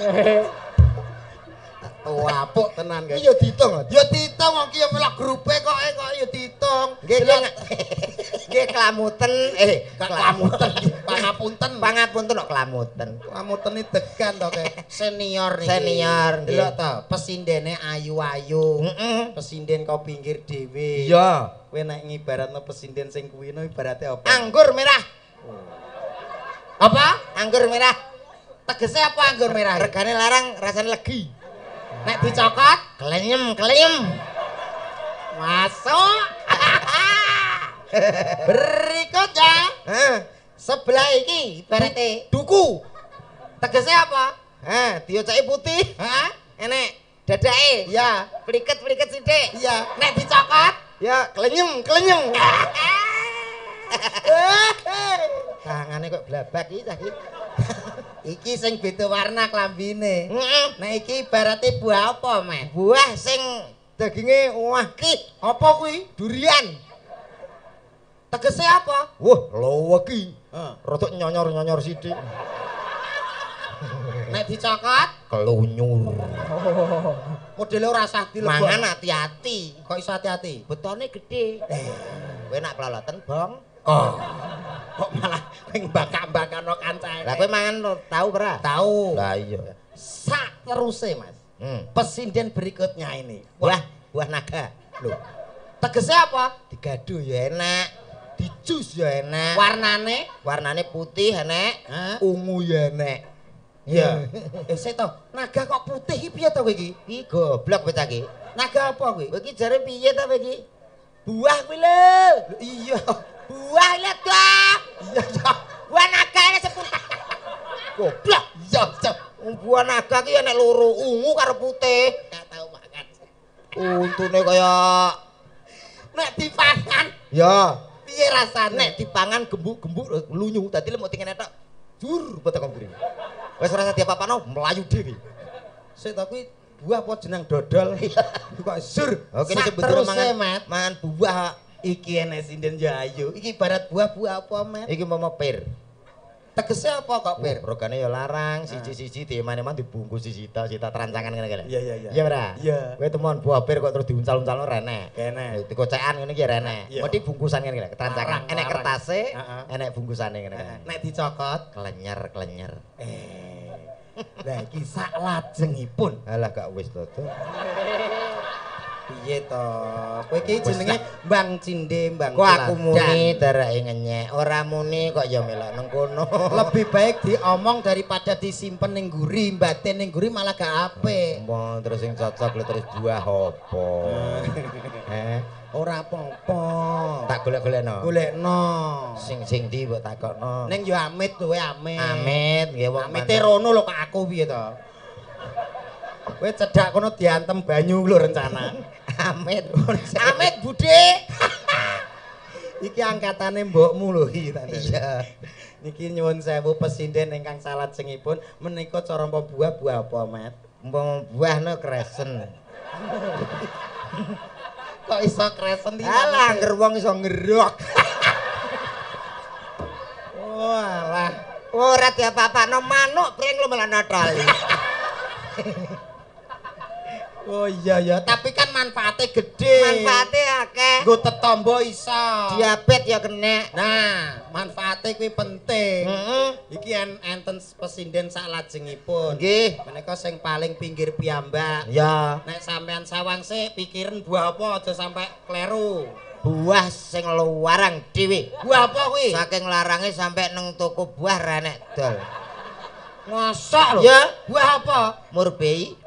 Tua apuk tenan guys. Iya diitung. Ya diitung kok ki ya melok grupe kok eh, kok ya diitung. Nggih, nggih. Nggih klamuten, eh Kelamutan, pangapunten. Pangapunten kok klamuten. Klamuten iki degan to kayak senior niki. Senior, nggih. Delok to, pesindene ayu-ayu. Heeh. Pesinden kau pinggir dhewe. Iya. Kowe nek ngibaratno pesindhen sing kuwi no ibarate apa? Anggur merah. Apa? Anggur merah. Tegese apa anggur merah? Regane larang, rasane legi. Nek dicokot Klenyem, klenyem. masuk. Berikutnya Hah, sebelah iki ibarate duku. tegese apa? Hah, diocaki putih. Hah? Enek dadake. Ya, Pliket-pliket sithik. iya. Nek dicokot Ya, klenyem, klenyem. Tangane kok blabak iki tadi. Iki sing beda warna klambine. Heeh. Nek iki ibarate buah apa, Mas? Buah sing daginge waki. Apa kuwi? Durian. Tegese apa? Wah, loweki. Heeh. Rodok nyonyor-nyonyor sithik. Nek dicokot, Kelunyur. modele ora usah dilebok. Mangan hati-hati. Kok iso hati-hati? Betone gede. Eh, Kowe nak peloloten, Bong. kok kok malah kowe mbakak-mbakano kancane. Lah kowe mangan tahu ora? tahu. Lah iya. Sak teruse, Mas. Hmm. Pesinden berikutnya ini. Buah, buah naga. Loh. Tegese apa? Digado ya enak. Dijus ya enak. Warnane? Warnane putih enak. Hah? Ungu ya enak. Iya. Eh, sik to. Naga kok putih iki piye to kowe iki? Iki goblok kowe iki. Naga apa kowe? Kowe iki jare piye ta kowe iki? Buah kuwi lho. Iya. Buah lho to. Iya, iya. Buah naga ini seputih. Goblok. Iya, iya. Buah naga ki enek loro, ungu karo putih. Gak tau makan. Untune kaya Nek dipangan, ya, piye rasane? nek dipangan gembuk-gembuk lunyu, dadi lemut ngene tok. Jur betek kiri. Wis ora usah diapa-apano, mlayu dhewe. Sik to kuwi buah apa jeneng dodol? Kok sur. Oke, Sak ini betul teruse, mangan, Mat. mangan buah. Iki enek sinden jayu. Iki ibarat buah-buah apa, Mat? Iki mau pir. Tegese apa kok, Pir? Rogane ya larang, siji-siji dieman-eman dibungkus sita-sita terancangan ngene iki. Iya, iya, iya. Iya ora? Iya. Kowe temuan buah pir kok terus diuncal-uncalno rene. Kene. Dikocekan ngene iki ya rene. Iya. Mesti bungkusan ngene iki, terancangan. Larang, Enek larang. kertase, Heeh. enek bungkusane ngene. Nek dicokot, Klenyer-klenyer. eh. Lah iki sak lajengipun. Alah gak wis to. Piye to? Kowe iki jenenge Mbang Cinde, Mbang Kok aku Teladan. muni dereke ngenyek, ora muni kok ya melok nang kono. Lebih baik diomong daripada disimpen ning guri, mbaten ning guri malah gak apik. Mbon terus sing cocok lho terus buah apa? Eh, Ora apa-apa. tak golek-golekno. Golekno. Sing sing ndi mbok takokno. Ning yo amit kowe amit. Amit nggih wong Amite rono lho kok aku piye to? Kowe cedhak kono diantem banyu lho rencana. Amit. Amit Budhe. Iki angkatane mbokmu lho iki tak ndek. Iya. Niki nyuwun sewu pesinden ingkang salajengipun menika cara buah-buah apa, Mat? Umpama buah no kresen. Kok iso kresen iki? Alah, angger wong iso ngerok. Oh, alah. Ora diapa-apano manuk pring lu malah notoli. Oh iya ya, tapi kan manfaatnya gede. Manfaatnya akeh. Nggo tetombo iso. Diabet ya kena. Nah, manfaatnya kuwi penting. Heeh. Iki en enten pesinden salajengipun. Nggih. Menika sing paling pinggir piyambak. Ya, Nek sampean sawang sik pikirin buah apa aja sampai kleru. buah sing luwarang dhewe. Buah apa kuwi? Saking larange sampe nang toko buah ra nek dol. Ngosok lho. Ya. Buah apa? Murbei.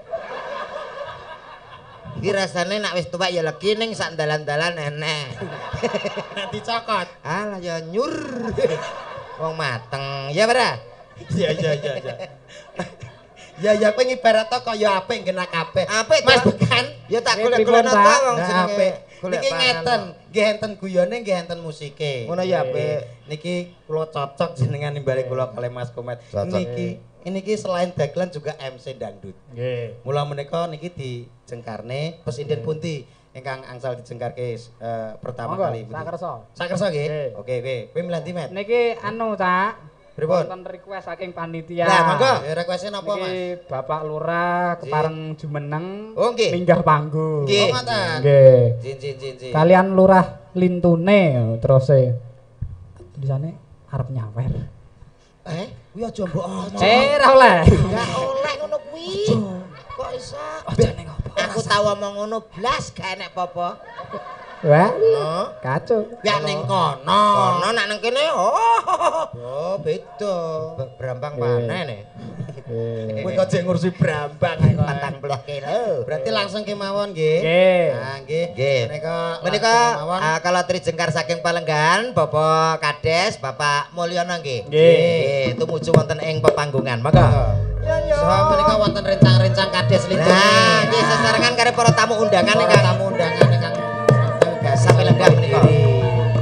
Iki rasane nak wis tuwek ya legi ning sak dalan-dalan enek. Nek dicokot. Alah ya nyur. Wong mateng. Ya ora? Iya iya iya iya. Ya ya kowe ngibarat kaya apik ngena kabeh. Apik, Mas Pak. Bekan. Ya tak Eh, golek-golek pripun, ta Pak? wong Nah, jenenge. apik. Golek Niki panganan. ngeten, nggih enten guyone nggih enten musike. Ngono ya, Nggih. apik. Niki kula cocok jenengan nimbali kula kalih Mas Komet. Cocok. Niki niki selain dagelan juga M C dangdut. Nggih. Mula menika niki dijengkarne Pesinden Punti ingkang angsal dijengkarke eh, pertama Monggo, kali. sakersa. Sakersa nggih. Nggih. Oke oke. Kowe milih ndi, Met? Niki anu, Cak. Pripun? Wonten request saking panitia. Lah, monggo. Ya request napa, Mas? Niki Bapak Lurah kepareng jumeneng Oh, nggih. minggah panggung. Nggih. Oh, ngoten. Nggih. Jin jin jin jin. Kalian Lurah Lintune terus e tulisane arep nyawer. Eh, kuwi aja mbok omong. Eh, ra oleh. Gak oleh ngono kuwi. Kok iso? Aja ning opo. Aku tau omong ngono blas gak enek apa-apa. Wah, No. kacau. Ya ning kono. Kono nak nang kene oh. Oh, beda. Brambang Eh. paneh ne. Eh. Kowe kok jek ngurusi brambang ae kok. Patang puluh kilo. Berarti langsung kemawon nggih. Nggih. Nah, nggih. Nggih. Menika Menika langsung kemawon. ah, kalau Trijengkar saking Palenggan, Bapak Kades, Bapak Mulyono nggih. Nggih. Tumuju wonten ing pepanggungan. Monggo. Ya ya. Saha menika wonten rencang-rencang kades lintung. Nah, nggih sesarengan karo para tamu undangan Para ingkang tamu undangan ingkang Sampai lenggah menika.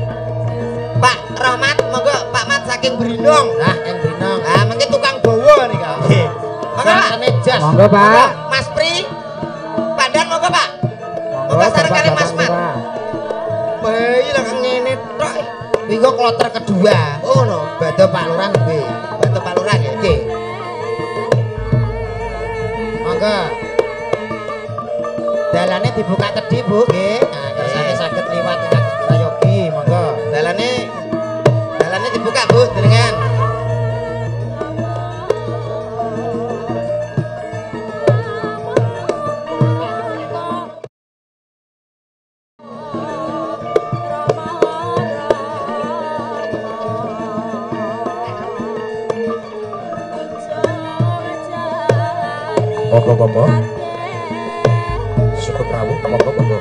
Pak Rahmat, monggo Pak Mat saking Brinong. Nah, yang Brinong. Ah, mengke tukang bawa nih. Mas. Monggo, Pak. Mas Pri. Pak Dan monggo, Pak. Monggo sareng kali Mas Mat. Bayi lah ngene tok. Iki kok kloter kedua. Oh no, badhe Pak Lurah nggih. Bantu Pak Lurah nggih. Nggih. Monggo. Dalane dibuka kedhi, Bu, nggih. Nah, kersane saged liwat ing Prayogi, monggo. Dalane dalane dibuka, Bu, jenengan. Monggo monggo. Sugeng rawuh monggo monggo.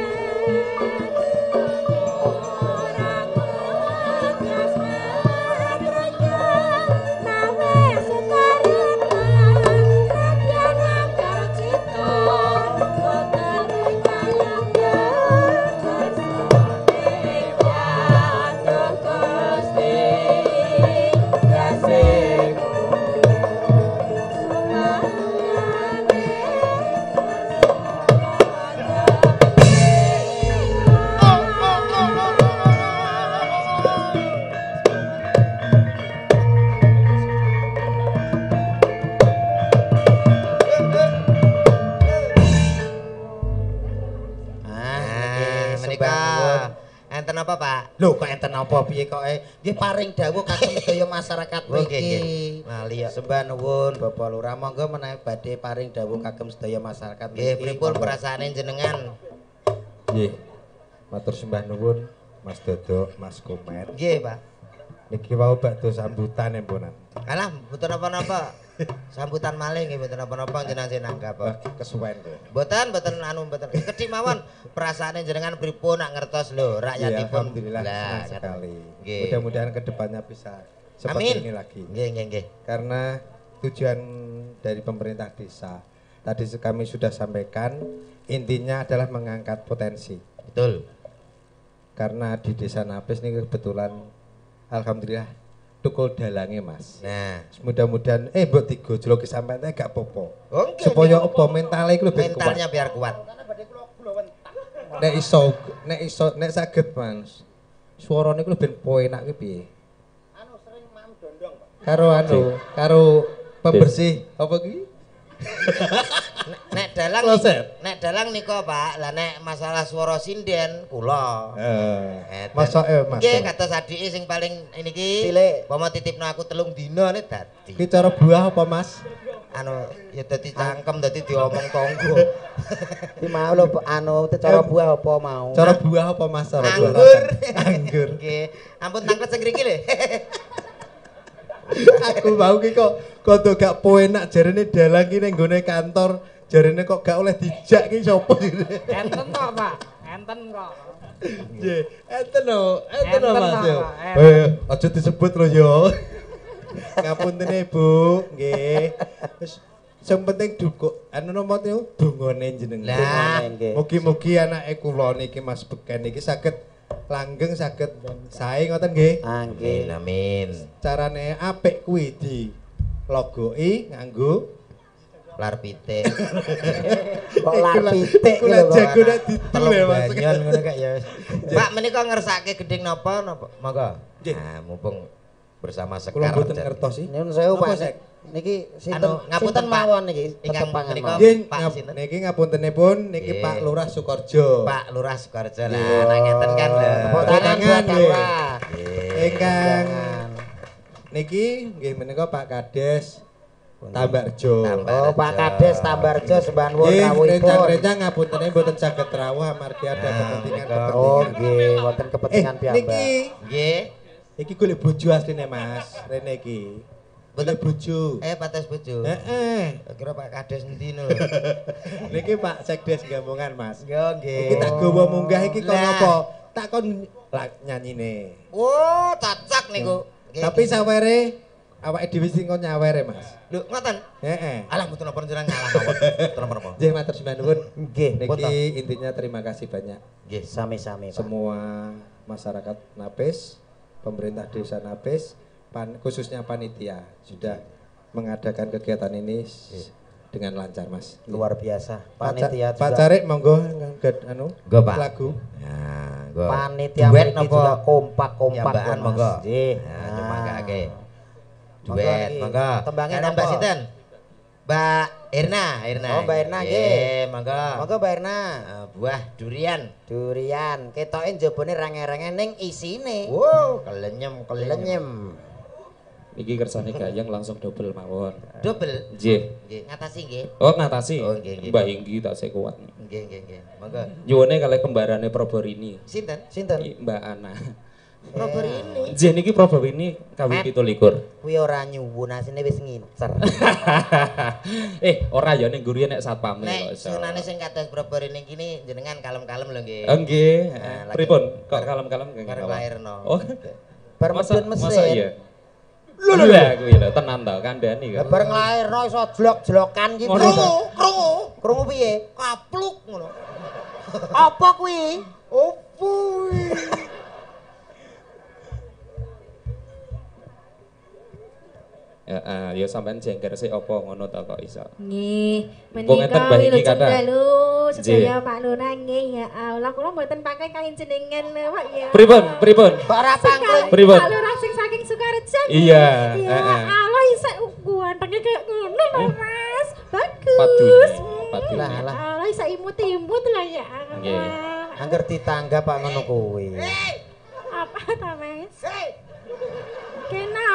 Enten apa, Pak? Lho kok enten apa piye kok e? Nggih paring dawuh kagem sedaya masyarakat mriki. Mali ya. Sembah nuwun Bapak Lurah, monggo menawi badhe paring dawuh kagem sedaya masyarakat Nggih, mriki. pripun perasaane jenengan? Nggih. Matur sembah nuwun Mas Dodo, Mas Komet. Nggih, Pak. Niki wau bakdo sambutan empunan. Alah, mboten napa-napa. Sambutan malih nggih mboten napa-napa jenengan sinanggap. Wah, kesuwen kowe. Mboten mboten anu mboten. Kedhi mawon perasaane jenengan pripun nak ngertos lho Ya, rakyatipun. alhamdulillah Lah, senang ngaten. sekali. Nggih. Mudah-mudahan kedepannya bisa seperti Amin. ini lagi. Nggih, nggih, nggih. Karena tujuan dari pemerintah desa tadi kami sudah sampaikan, intinya adalah mengangkat potensi. Betul. Karena di desa Napis ini kebetulan alhamdulillah tukul dalange Mas. Nah, Mudah-mudahan eh mbok tiga jloki sampean teh gak apa-apa. oh, nggih, Supaya nggih. apa mentale iku lebih kuat. mentalnya biar kuat. Nek iso nek iso nek saged Mas. Suarane iku lebih penak ki piye? Anu sering mam dondong, Pak. Karo anu, karo pembersih apa ki? Nek, nek dalang Kloset. nek dalang nika Pak, lah nek masalah swara sinden kula. Eh, Ngeten. masa eh Mas. Nggih kados adike sing paling niki. Cilik. Pama titipno aku telung dina nek dadi. Ki cara buah apa Mas? Anu ya dadi cangkem dadi diomong tonggo. Ki mau lho anu cara buah apa mau? Cara buah apa Mas? Cara buah Anggur. rasane? Anggur. Nggih. Ampun tangklet sing mriki lho. Aku mau ki kok kodo gak penak jarene dalang ki ning nggone kantor, jarene kok gak oleh dijak ki sapa sih? Enten kok, Pak. Enten kok. Nggih, enten lho, enten lho Enten, Mas yo. Pak, enten. Eh, aja disebut lho yo. Ngapunten Bu, nggih. Wis sing penting dukuk anu nomor niku dongane jenengan. Lah, Mugi-mugi anake kula niki Mas Beken iki saged langgeng saged sae ngoten nggih. Ah nggih. amin. Carane apik kuwi di logoki nganggo Lar pitik. Kok lar pitik ki lho. jago nek Telung didul ya Mas. banyon ngono kak ya. Pak menika ngersake gedeng napa napa? Monggo. Nggih. Nah, mumpung bersama Kula Sekar. mboten Jan. ngertos sih. Nyun sewu Napa, Pak. Sek? Niki sinten Anu, ngapunten, sinten Pak. mawon niki Ingkang tetepangan menika mawon. Nggih, Pak ngap- sinten? niki ngapuntenipun niki Nggih. Pak Lurah Sukorejo. Pak Lurah Sukorejo lah. Iya. Nah ngeten kan lho. Tepuk tangan Tangan, buat nggih. Lurah. Nggih. Ingkang Jangan. niki nggih menika Pak Kades Tambarjo. Tambah. Oh, Pak Kades Tambarjo sembah nuwun Nggih, rawuhipun. rencang-rencang ngapuntene mboten saged rawuh amargi ada Nah, kepentingan menika. Oh, kepentingan. nggih, wonten Eh, kepentingan niki piyambak. Nggih. iki golek bojo asline Mas, rene iki. Golek bojo. Eh pates bojo. Heeh. Kira Pak Kades endi lho. Niki Pak Sekdes Gambungan Mas. Yo nggih. Iki tak gawa munggah iki kon Lah. apa? Tak kon lah nyanyine. Oh, cocok niku. Nggih, Tapi nggih. sawere awake dhewe sing kon nyawere Mas. Lho, ngoten. Heeh. Alah mboten napa jenengan ngalah mawon. Mboten napa. Nggih matur sembah nuwun. Nggih, Niki intinya terima kasih banyak Nggih. sami-sami Pak. semua masyarakat Napis, pemerintah desa Napis, pan, khususnya panitia sudah mengadakan kegiatan ini s- dengan lancar Mas. Luar biasa. Pacar, Panitia juga. pacare monggo ngangkat anu Nggo, Pak. lagu. Nah, nggo. Panitia Duet mriki napa? juga kompak-kompak Yambaan kok, monggo. Mas. Nggih. Nah, nyemangake. Monggo Duet, iki. monggo. Tembangnya Kanan napa? Mbak Sinten? Mbak Irna, Irna. Oh, Mbak Irna, nggih. Nggih, monggo. Monggo Mbak Irna. Eh, buah durian. Durian, ketoke njabane renge-renge ning isine. Wow, kelenyem, kelenyem. Lenyem. Iki kersane gayeng langsung double mawon. Double. Nggih. Nggih, ngatasi nggih. Oh, ngatasi. Oh, nggih, nggih. Mbah Inggi tak sik kuat. Nggih, nggih, nggih. Monggo. Nyuwune kalih kembarane Proborini. Sinten? Sinten? I- Mbak Ana. Proborini. Nggih niki Proborini kawin Met. pitu likur. Kuwi ora nyuwun asine wis ngincer. Eh, ora ya ning guriye nek satpame Nek kok iso. sunane sing kados Proborini kini jenengan kalem-kalem lho nggih. Oh, nggih. Nah, lagi- Pripun? Kok kalem-kalem nggih. Bareng apa? lairno. Oh. Bar Masa- medun mesin. Masa iya? Lho lho lho kuwi lho tenan to kandhani Lah kok. bareng lairno iso jlok-jlokan gitu. Ngono ta? Krungu, krungu piye? Kapluk ngono. Apa kuwi? Opo kuwi? Heeh, ya sampean jengker sik apa ngono ta kok iso. Nggih, Mumpung enten menika Mbah Inggi wilujeng kathah. dalu sedaya Nggih. Pak Lurah nggih ya Allah kula mboten pakai kain jenengan lho Pak ya. Pripun? Pripun? Kok ora pangkling? Pripun? Pak Lurah sing saking Sukareja. Iya, Ya heeh. Allah isek gantengnya kayak ngono lho Mas. Bagus. Padunya, padunya. Lah lah, Allah isek imut-imut lah ya Nggih. Allah. angger ditanggap Pak ngono kuwi. Apa ta Mas? Hei, Kena.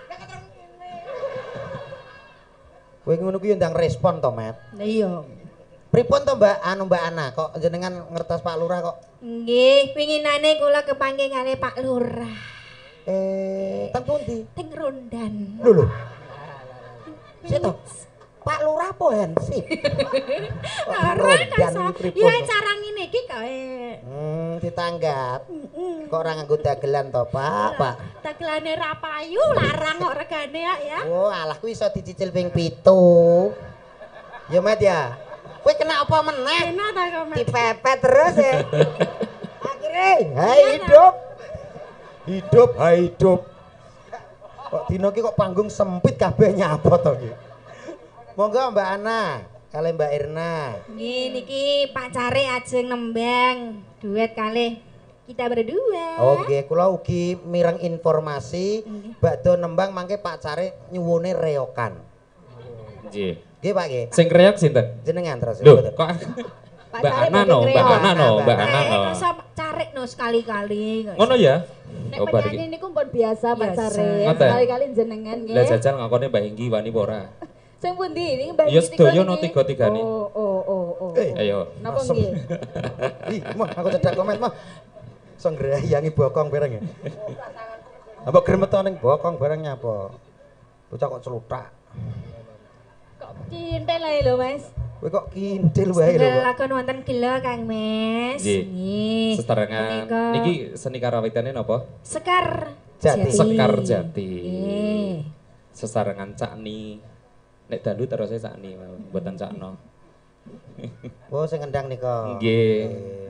Kowe ngono kuwi ndang respon to, Met. Lah iya. Pripun to Mbak anu Mbak Ana kok jenengan ngertos Pak Lurah kok Nggih, winginane kula kepanggih kali Pak Lurah. eh teng pundi? Teng Rondan. Lho lho. Sik to. Pak Lurah apa Hansip? Ora Rondan kasa. iki pripun? Ya cara ngene iki kae. Hmm, ditanggap. Heeh. Kok ora nganggo dagelan to, Pak? Pak. Dagelane ra payu larang kok regane ya, ya. Oh, alah kuwi iso dicicil ping pitu. Ya, Met ya. Kowe kena apa meneh? Kena ta kok Mas? Dipepet terus ya. Akhirnya, hai hidup. Hidup, hai hidup. Kok dino ki kok panggung sempit kabeh nyapa to ki. Monggo Mbak Ana, kali Mbak Irna. Nggih niki pacare ajeng nembang duet kalih kita berdua. Oke, kula ugi mireng informasi bakdo nembang mangke pacare nyuwune reokan. Nggih. Nggih Pak nggih. Sing kreak sinten? Jenengan terus. Lho, mboten? kok Mbak Pacare Ana no, mungkin Mbak reok. Ana no, Mbak Ana Eh, no. masa carik no sekali-kali. kok. Ngono ya? Nek Oh, bar penyanyi iki. niku pun biasa pacare. Ngoten. Sekali-kali jenengan Lah nggih. jajal ngakone Mbah Inggi wani apa ora? Sing pundi ini Mbak Ya Inggi sedaya tiga no niki? tiga-tigane. Oh, oh, oh, oh. Eh, Ayo. Napa Masuk. nggih? Ih, mah aku cedak komen mah. Song ngerayangi bokong bareng ya. Apa gremeto ning bokong bareng nyapa? Bocah kok celutak. Kok cintel ae lho, Mas. Kowe kok kintil wae lho. Setunggal Kok. lakon wonten gila Kang Mes. Nggih. Nggih. Sesarengan Menika niki seni karawitane napa? Sekar Jati. Sekar Jati. Nggih. Sesarengan Cakni. Nek dalu terus Cakni mboten Cakno. Oh, sing ngendang nika. Nggih.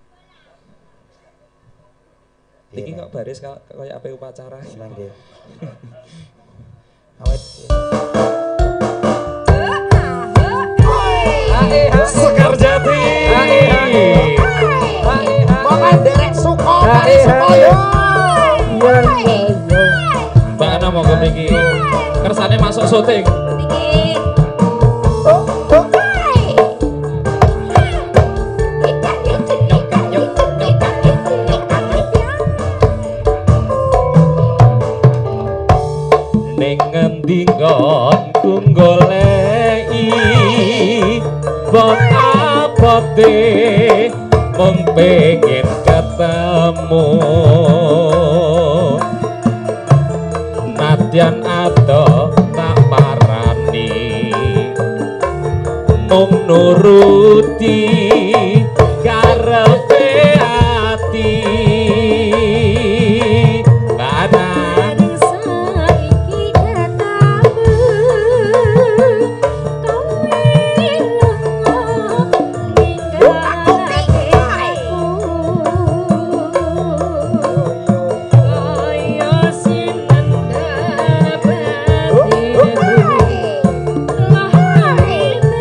Piye, Niki Nek? kok baris kaya kaya ape upacara. Seneng nggih. Awet. Sekar Jati. Monggo derek suko mari suko yo. Mbak Ana monggo mriki. Kersane masuk syuting. Niki Ning ngendi nggonku goleki wong abote mung pengen ketemu nadyan ado tak parani mung nuruti karepe ati kadang saiki katamu kau ilang ninggalake aku kaya sinendha batinmu lahir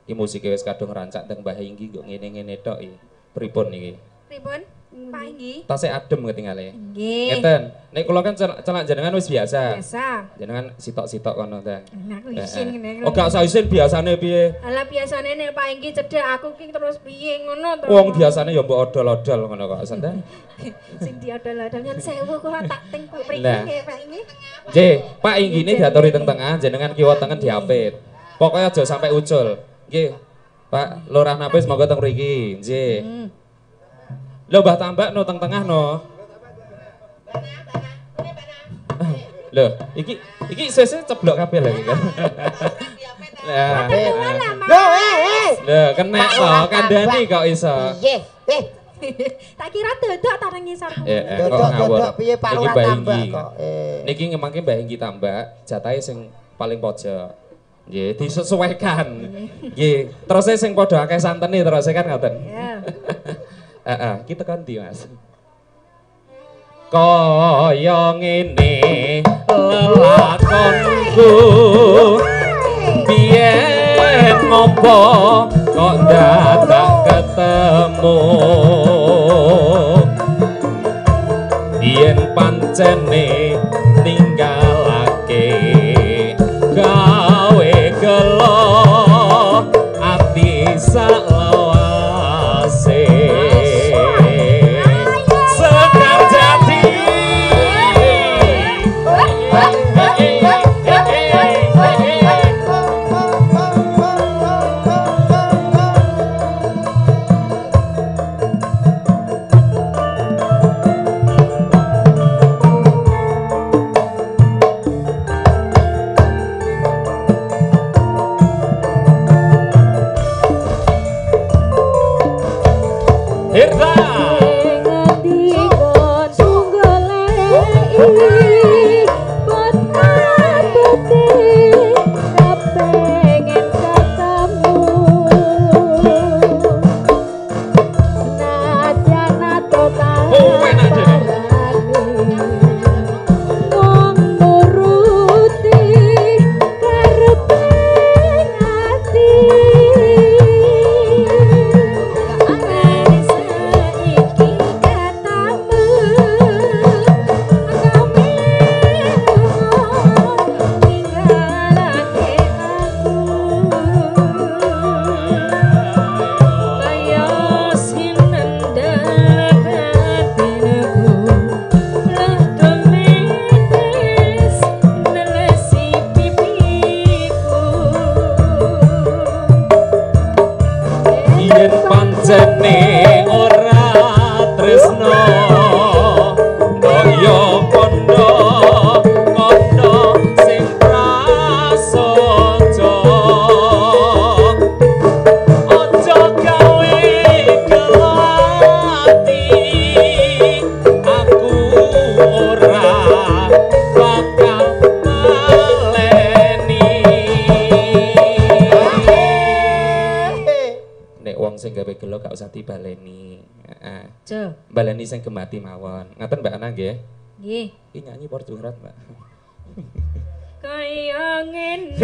Iki musike wis kadung rancak teng Mbah Inggi kok ngene-ngene tok iki. Pripun iki? Pripun? Pak Inggi. Tasih adem ketinggalan. Nggih. Ngeten. Nek kula kan celak celak jenengan wis biasa. Biasa. Jenengan sitok-sitok kono ta. Nah, aku isin ngene. Oh, gak usah isin biasane piye? Alah biasane nek Pak Inggi cedhek aku ki terus piye ngono to. Wong biasane ya mbok odol-odol ngono kok santai. Sing diodol-odol nyen sewu kok tak ting mriki Nah. nggih Pak Inggi. Nggih, Pak Inggine diaturi teng tengah, jenengan kiwa tengen diapit. Pokoknya aja sampai ucul. Nggih. Pak, Lurah Napis monggo teng mriki. Nggih. Hmm. Lho Mbah Tambak no teng tengah no. Lho, iki iki sese ceblok kabeh lagi kan. Lah. Lho, eh, eh. Lho, kena to kandhani kok iso. Piye? Eh, Tak kira dodok ta nang ngisor. Eh, eh, kok dodok ngawur. dodok piye Pak Niki Lurah Mbah Tambak Inggi. kok. Eh. Niki ngemangke Mbah Inggi Tambak, jatahe sing paling pojok. Nggih, disesuaikan. Nggih, terus sing padha akeh santene terus kan ngoten. Ya. Heeh, kita ganti Mas. Kaya ngene lelakonku biyen ngopo kok dadak ketemu yen pancene ninggalake gawe gelo ati salawase sekar jati Hirda oh enak deh yen pancene ora tresno daya kondo kondo sing prasaja aja gawe kelati aku ora bakal maleni nek wong sing gawe gelo gak usah dibaleni. Heeh. Jo. Baleni sing gemati mawon. Ngaten Mbak Ana nggih. Nggih. Iki nyanyi Porturat, Mbak. Kaya ngene.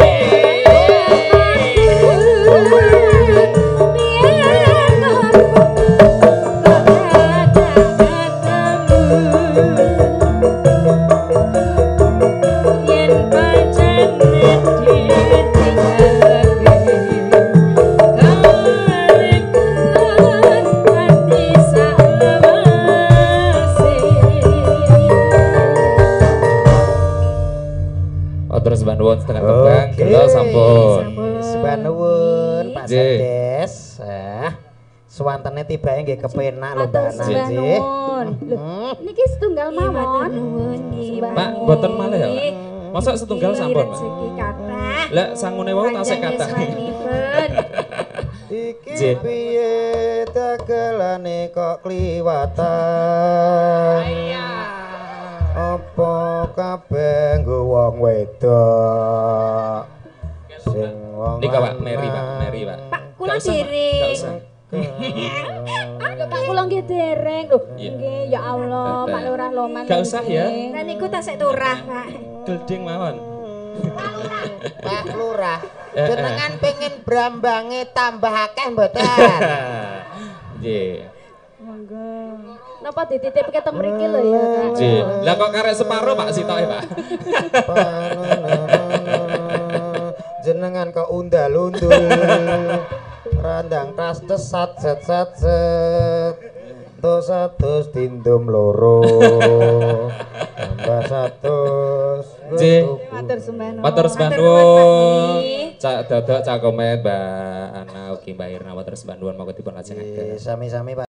Oh terus bantuan setengah tembang, Oke. gelo sampun. Sebanuwun Pak Nggih. Sandes. Ah, suwantene tibake nggih kepenak lho Mbak Matur Ana sembah nggih. nuwun. Lho, niki setunggal mawon. Pak, mboten malih ya, Pak. Masa setunggal sampun, Pak? Rezeki kathah. Lah sangune wau tasik kathah. Iki Jin. piye dagelane kok kliwatan. Apa kabeh nggo wong wedok. Sing wong Nika Pak, Mary Pak, Mary Pak. Pak, kula Gak usah, Pak. diri. Gak usah. Lho, Pak kula nggih dereng. Lho, Iya. nggih ya Allah, Betul. Pak Lurah Loman. Gak usah ya. Nah niku tasik turah, Pak. Gelding mawon. Pak Lurah, Eh, jenengan pengen brambange tambah akeh mboten? Nggih. Monggo. Napa dititipke teng mriki lho ya, Kak? Nggih. Lah kok karek separo Pak sitoke, Pak? Jenengan kok undal-undul. Randang tas desat set set set. Tos satus tindum loro. Tambah satus. Nggih. Matur sembah nuwun. Matur sembah Matur nuwun, Pak nuwun. Nggih. Cak Dodok, Cak Komet, Mbak Ana ugi Mbak Irna matur sembah nuwun monggo dipun lajengaken. Sami-sami Pak.